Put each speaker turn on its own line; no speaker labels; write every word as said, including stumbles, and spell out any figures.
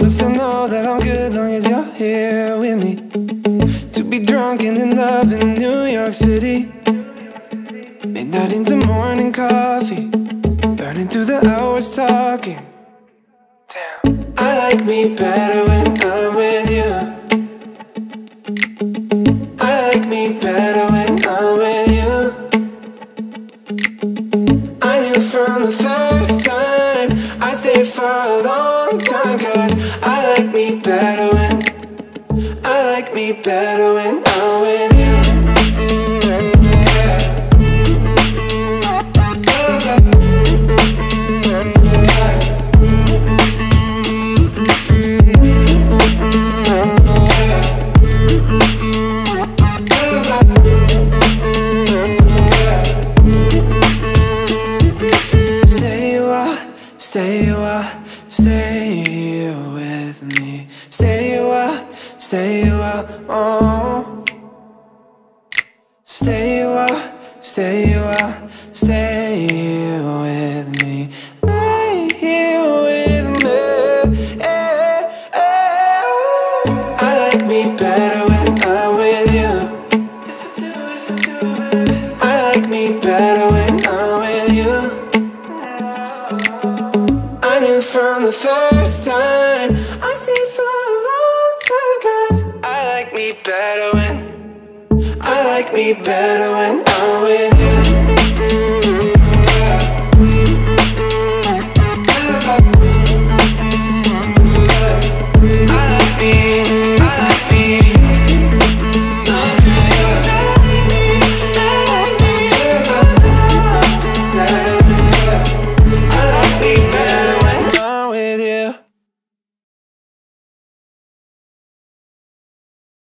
but still know that I'm good long as you're here with me. To be drunk and in love in New York City, midnight into morning coffee, burning through the hours talking. Damn, I like me better when I'm with you. I like me better when I'm with you. I knew from the first time I'd stay for a long time, cause I like me better when I like me better when I'm with you. Stay a while, stay a while, stay here with me. Stay a while, stay a while, oh. Stay a while, stay a while, stay here with me. Stay here with me. Yeah, yeah. I like me better when I'm with you. Yes I do, yes I do. I like me better when I'm with you. I knew from the first time I stayed for a long time, cause I like me better when I like me better when I'm with you.